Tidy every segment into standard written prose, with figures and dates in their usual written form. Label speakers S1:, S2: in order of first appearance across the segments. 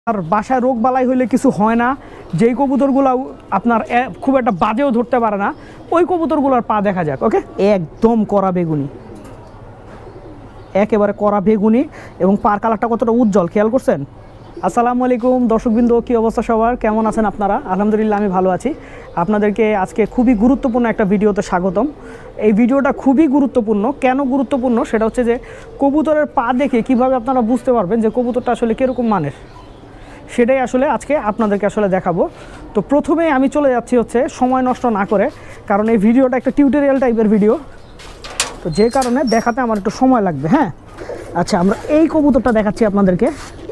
S1: আর বাসায় রোগ বালাই হইলে কিছু হয় না, যেই কবুতরগুলো আপনার খুব একটা বাজেও ধরতে পারে না, ওই কবুতরগুলোর পা দেখা যাক। ওকে, একদম কড়া বেগুনি, একেবারে কড়া বেগুনি এবং পার কালারটা কতটা উজ্জ্বল খেয়াল করছেন। আসসালামু আলাইকুম দর্শকবৃন্দ, কী অবস্থা সবার, কেমন আছেন আপনারা? আলহামদুলিল্লাহ আমি ভালো আছি। আপনাদেরকে আজকে খুবই গুরুত্বপূর্ণ একটা ভিডিওতে স্বাগতম। এই ভিডিওটা খুবই গুরুত্বপূর্ণ। কেন গুরুত্বপূর্ণ সেটা হচ্ছে যে কবুতরের পা দেখে কিভাবে আপনারা বুঝতে পারবেন যে কবুতরটা আসলে কীরকম মানের, সেটাই আসলে আজকে আপনাদেরকে আসলে দেখাবো। তো প্রথমেই আমি চলে যাচ্ছি হচ্ছে সময় নষ্ট না করে, কারণ এই ভিডিওটা একটা টিউটোরিয়াল টাইপের ভিডিও, তো যে কারণে দেখাতে আমার একটু সময় লাগবে। হ্যাঁ, আচ্ছা, আমরা এই কবুতরটা দেখাচ্ছি আপনাদেরকে।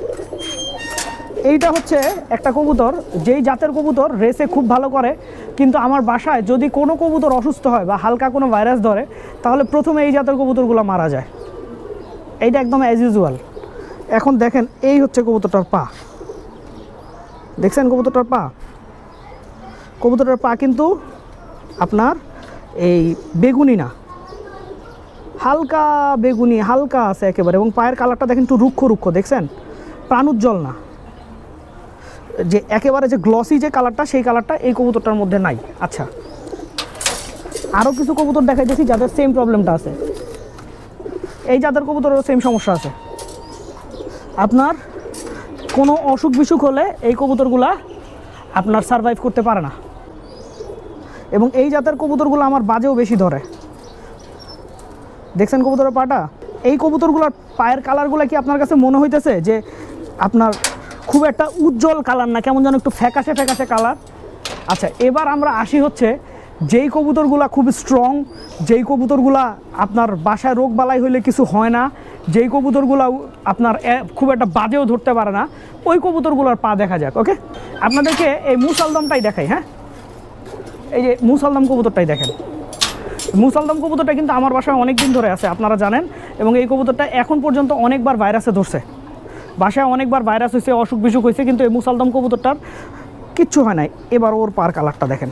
S1: এইটা হচ্ছে একটা কবুতর, যেই জাতের কবুতর রেসে খুব ভালো করে, কিন্তু আমার বাসায় যদি কোনো কবুতর অসুস্থ হয় বা হালকা কোনো ভাইরাস ধরে, তাহলে প্রথমে এই জাতের কবুতরগুলো মারা যায়। এইটা একদম অ্যাজ ইউজুয়াল। এখন দেখেন, এই হচ্ছে কবুতরটার পা, দেখছেন কবুতরটার পা? কবুতরের পা কিন্তু আপনার এই বেগুনি না, হালকা বেগুনি, হালকা আছে একেবারে, এবং পায়ের কালারটা দেখেন একটু রুক্ষ রুক্ষ, দেখছেন? প্রাণোজ্জ্বল না, যে একেবারে যে গ্লসি যে কালারটা, সেই কালারটা এই কবুতরটার মধ্যে নাই। আচ্ছা, আরও কিছু কবুতর দেখাইতেছি যাদের সেম প্রবলেমটা আছে। এই জাতের কবুতরেরও সেম সমস্যা আছে। আপনার কোনো অসুখ বিসুখ হলে এই কবুতরগুলা আপনার সারভাইভ করতে পারে না, এবং এই জাতের কবুতরগুলো আমার বাজেও বেশি ধরে। দেখছেন কবুতরের পাটা? এই কবুতরগুলোর পায়ের কালারগুলো কি আপনার কাছে মনে হইতেছে যে আপনার খুব একটা উজ্জ্বল কালার না, কেমন যেন একটু ফ্যাকাশে ফ্যাকাশে কালার? আচ্ছা, এবার আমরা আসি হচ্ছে যেই কবুতরগুলা খুব স্ট্রং, যেই কবুতরগুলা আপনার বাসায় রোগ বালাই হইলে কিছু হয় না, যেই কবুতরগুলো আপনার খুব একটা বাজেও ধরতে পারে না, ওই কবুতরগুলোর পা দেখা যাক। ওকে, আপনাদেরকে এই মুসালদমটাই দেখাই। হ্যাঁ, এই যে মুসালদম কবুতরটাই দেখেন। মুসালদম কবুতরটা কিন্তু আমার বাসায় অনেক দিন ধরে আছে, আপনারা জানেন, এবং এই কবুতরটা এখন পর্যন্ত অনেকবার ভাইরাসে ধরছে। বাসায় অনেকবার ভাইরাস হয়েছে, অসুখ বিসুখ হয়েছে, কিন্তু এই মুসালদম কবুতরটার কিচ্ছু হয় নাই। এবার ওর পার কালারটা দেখেন,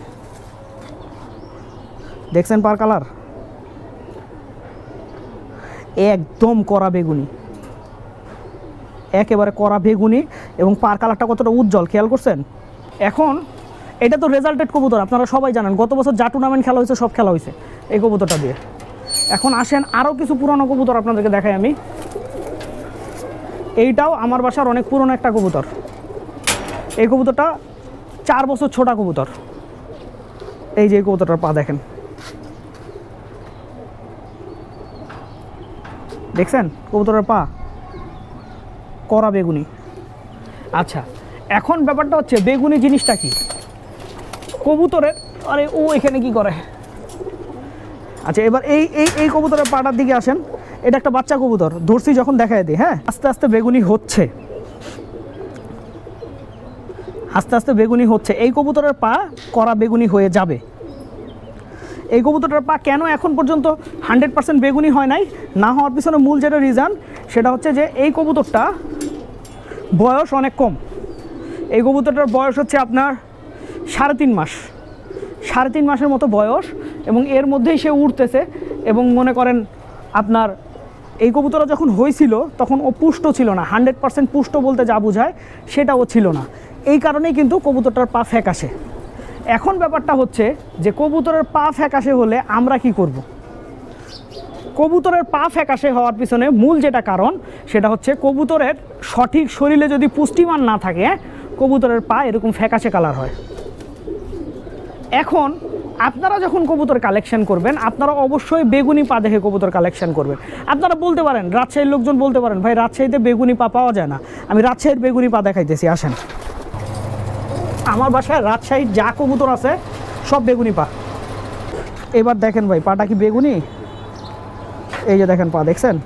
S1: দেখছেন পার কালার? একদম কড়া বেগুনি, একেবারে কড়া বেগুনি, এবং পার কালারটা কতটা উজ্জ্বল খেয়াল করছেন? এখন এটা তো রেজাল্টেড কবুতর, আপনারা সবাই জানেন, গত বছর যা টুর্নামেন্ট খেলা হয়েছে সব খেলা হয়েছে এই কবুতরটা দিয়ে। এখন আসেন আরও কিছু পুরনো কবুতর আপনাদেরকে দেখাই আমি। এইটাও আমার বাসার অনেক পুরনো একটা কবুতর। এই কবুতরটা 4 বছর ছোটা কবুতর। এই যে এই কবুতরটার পা দেখেন, দেখছেন কবুতরের পা? কড়া বেগুনি। আচ্ছা, এখন ব্যাপারটা হচ্ছে বেগুনি জিনিসটা কি কবুতরের? আরে ও এখানে কি করে? আচ্ছা, এবার এই এই এই কবুতরের পাটার দিকে আসেন। এটা একটা বাচ্চা কবুতর, ধরছি যখন দেখায় দিই। হ্যাঁ, আস্তে আস্তে বেগুনি হচ্ছে, আস্তে আস্তে বেগুনি হচ্ছে। এই কবুতরের পা কড়া বেগুনি হয়ে যাবে। এই কবুতরটার পা কেন এখন পর্যন্ত 100% বেগুনি হয় নাই, না হওয়ার পিছনে মূল যেটা রিজন, সেটা হচ্ছে যে এই কবুতরটা বয়স অনেক কম। এই কবুতরটার বয়স হচ্ছে আপনার 3.5 মাস, 3.5 মাসের মতো বয়স, এবং এর মধ্যেই সে উঠতেছে। এবং মনে করেন আপনার এই কবুতরটা যখন হয়েছিল তখন ও পুষ্ট ছিল না, 100% পুষ্ট বলতে যা বোঝায় সেটাও ছিল না। এই কারণেই কিন্তু কবুতরটার পা ফ্যাকাশে। এখন ব্যাপারটা হচ্ছে যে কবুতরের পা ফ্যাকাশে হলে আমরা কি করব? কবুতরের পা ফ্যাকাশে হওয়ার পিছনে মূল যেটা কারণ, সেটা হচ্ছে কবুতরের সঠিক শরীরে যদি পুষ্টিমান না থাকে, কবুতরের পা এরকম ফ্যাকাশে কালার হয়। এখন আপনারা যখন কবুতর কালেকশন করবেন, আপনারা অবশ্যই বেগুনি পা দেখে কবুতর কালেকশন করবেন। আপনারা বলতে পারেন, রাজশাহীর লোকজন বলতে পারেন, ভাই রাজশাহীতে বেগুনি পা পাওয়া যায় না। আমি রাজশাহীর বেগুনি পা দেখাইতেছি, আসেন। আমার বাসায় রাজশাহীর যা কবুতর আছে সব বেগুনি পা। এবার দেখেন ভাই, পাটা কি বেগুনি? এই যে দেখেন পা, দেখছেন?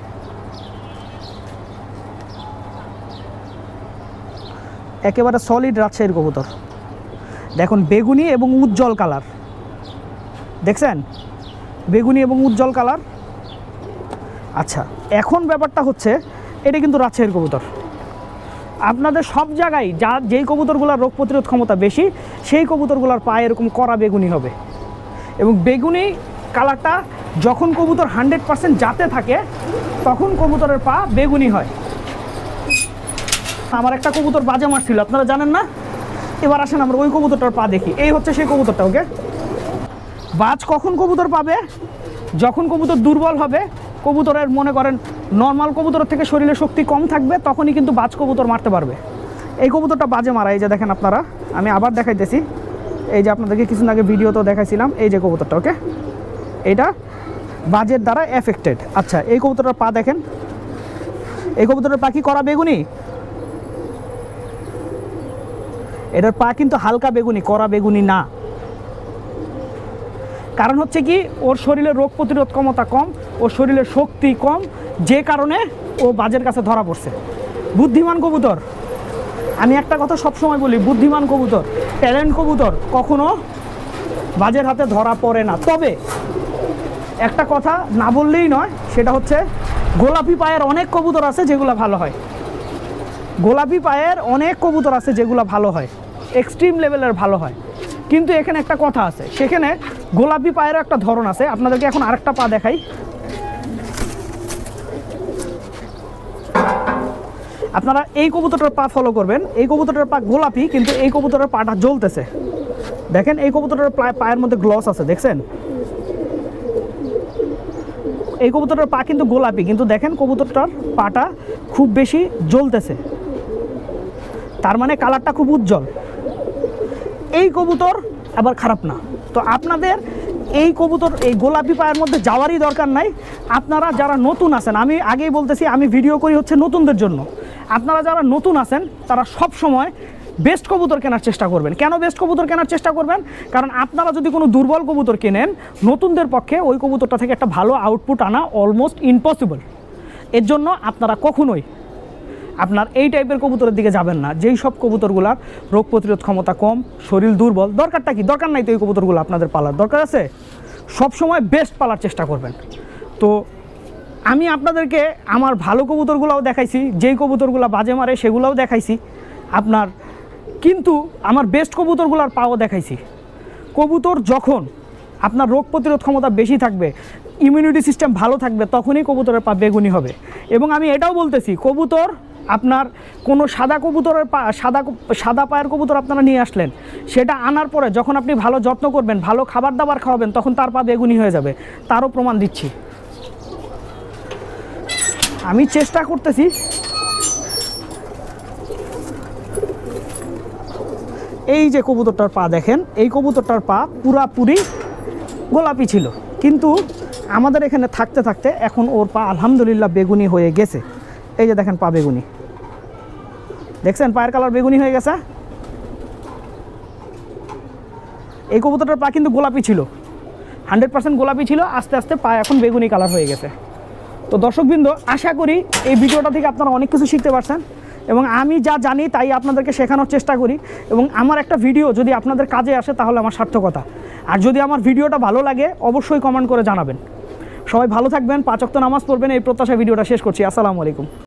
S1: একেবারে সলিড রাজশাহীর কবুতর। দেখুন বেগুনি এবং উজ্জ্বল কালার, দেখছেন? বেগুনি এবং উজ্জ্বল কালার। আচ্ছা, এখন ব্যাপারটা হচ্ছে এটা কিন্তু রাজশাহীর কবুতর। আপনাদের সব জায়গায় যেই কবুতরগুলোর রোগ প্রতিরোধ ক্ষমতা বেশি, সেই কবুতরগুলোর পায়ে এরকম কড়া বেগুনি হবে। এবং বেগুনি কালারটা যখন কবুতর 100% জাতে থাকে, তখন কবুতরের পা বেগুনি হয়। আমার একটা কবুতর বাজে মারছিল, আপনারা জানেন না? এবার আসেন আমরা ওই কবুতরটার পা দেখি। এই হচ্ছে সেই কবুতরটা। ওকে, বাজ কখন কবুতর পাবে? যখন কবুতর দুর্বল হবে, কবুতরের মনে করেন নর্মাল কবুতরের থেকে শরীরে শক্তি কম থাকবে, তখনই কিন্তু বাজ কবুতর মারতে পারবে। এই কবুতরটা বাজে মারা, এই যে দেখেন আপনারা, আমি আবার দেখাইতেছি। এই যে আপনাদেরকে কিছুদিন আগে ভিডিওতেও দেখাইছিলাম, এই যে কবুতরটা। ওকে, এটা বাজের দ্বারা এফেক্টেড। আচ্ছা, এই কবুতরটার পা দেখেন। এই কবুতরের পা কি করা বেগুনি? এটার পা কিন্তু হালকা বেগুনি, করা বেগুনি না। কারণ হচ্ছে কি, ওর শরীরে রোগ প্রতিরোধ ক্ষমতা কম, ওর শরীরে শক্তি কম, যে কারণে ও বাজের কাছে ধরা পড়ছে। বুদ্ধিমান কবুতর, আমি একটা কথা সবসময় বলি, বুদ্ধিমান কবুতর, ট্যালেন্ট কবুতর কখনো বাজের হাতে ধরা পড়ে না। তবে একটা কথা না বললেই নয়, সেটা হচ্ছে গোলাপি পায়ের অনেক কবুতর আছে যেগুলো ভালো হয়। গোলাপি পায়ের অনেক কবুতর আছে যেগুলো ভালো হয়, এক্সট্রিম লেভেলের ভালো হয়। কিন্তু এখানে একটা কথা আছে, সেখানে গোলাপি পায়েরও একটা ধরন আছে। আপনাদেরকে এখন আরেকটা পা দেখাই। আপনারা এই কবুতরটার পা ফলো করবেন। এই কবুতরটার পা গোলাপি, কিন্তু এই কবুতরের পাটা জ্বলতেছে। দেখেন, এই কবুতরের পায়ের মধ্যে গ্লস আছে, দেখছেন? এই কবুতরের পা কিন্তু গোলাপি, কিন্তু দেখেন কবুতরটার পাটা খুব বেশি জ্বলতেছে, তার মানে কালারটা খুব উজ্জ্বল। এই কবুতর আবার খারাপ না। তো আপনাদের এই কবুতর, এই গোলাপি পায়ের মধ্যে যাওয়ারই দরকার নাই। আপনারা যারা নতুন আছেন, আমি আগেই বলতেছি, আমি ভিডিও করি হচ্ছে নতুনদের জন্য। আপনারা যারা নতুন আছেন তারা সব সময় বেস্ট কবুতর কেনার চেষ্টা করবেন। কেন বেস্ট কবুতর কেনার চেষ্টা করবেন? কারণ আপনারা যদি কোনো দুর্বল কবুতর কেনেন, নতুনদের পক্ষে ওই কবুতরটা থেকে একটা ভালো আউটপুট আনা অলমোস্ট ইম্পসিবল। এর জন্য আপনারা কখনোই আপনার এই টাইপের কবুতরের দিকে যাবেন না, যেই সব কবুতরগুলার রোগ প্রতিরোধ ক্ষমতা কম, শরীর দুর্বল। দরকারটা কি? দরকার নাই তো এই কবুতরগুলো আপনাদের পালার দরকার আছে। সব সময় বেস্ট পালার চেষ্টা করবেন। তো আমি আপনাদেরকে আমার ভালো কবুতরগুলোও দেখাইছি, যেই কবুতরগুলো বাজে মারে সেগুলোও দেখাইছি আপনার, কিন্তু আমার বেস্ট কবুতরগুলোর পাও দেখাইছি। কবুতর যখন আপনার রোগ প্রতিরোধ ক্ষমতা বেশি থাকবে, ইমিউনিটি সিস্টেম ভালো থাকবে, তখনই কবুতরের পা বেগুনি হবে। এবং আমি এটাও বলতেছি, কবুতর আপনার কোনো সাদা কবুতরের পা, সাদা পায়ের কবুতর আপনারা নিয়ে আসলেন, সেটা আনার পরে যখন আপনি ভালো যত্ন করবেন, ভালো খাবার দাবার খাওয়াবেন, তখন তার পা বেগুনি হয়ে যাবে। তারও প্রমাণ দিচ্ছি। আমি চেষ্টা করতেছি। এই যে কবুতরটার পা দেখেন, এই কবুতরটার পা পুরাপুরি গোলাপি ছিল, কিন্তু আমাদের এখানে থাকতে থাকতে এখন ওর পা আলহামদুলিল্লাহ বেগুনি হয়ে গেছে। এই যে দেখেন পা বেগুনি, দেখছেন পায়ের কালার বেগুনি হয়ে গেছে। এই কবুতরটার পা কিন্তু গোলাপি ছিল, 100% গোলাপি ছিল, আস্তে আস্তে পা এখন বেগুনি কালার হয়ে গেছে। তো দর্শকবৃন্দ, আশা করি এই ভিডিওটা থেকে আপনারা অনেক কিছু শিখতে পারছেন, এবং আমি যা জানি তাই আপনাদেরকে শেখানোর চেষ্টা করি। এবং আমার একটা ভিডিও যদি আপনাদের কাজে আসে তাহলে আমার সার্থকতা। আর যদি আমার ভিডিওটা ভালো লাগে অবশ্যই কমেন্ট করে জানাবেন। সবাই ভালো থাকবেন, 5 ওয়াক্ত নামাজ পড়বেন, এই প্রত্যাশা ভিডিওটা শেষ করছি। আসসালামু আলাইকুম।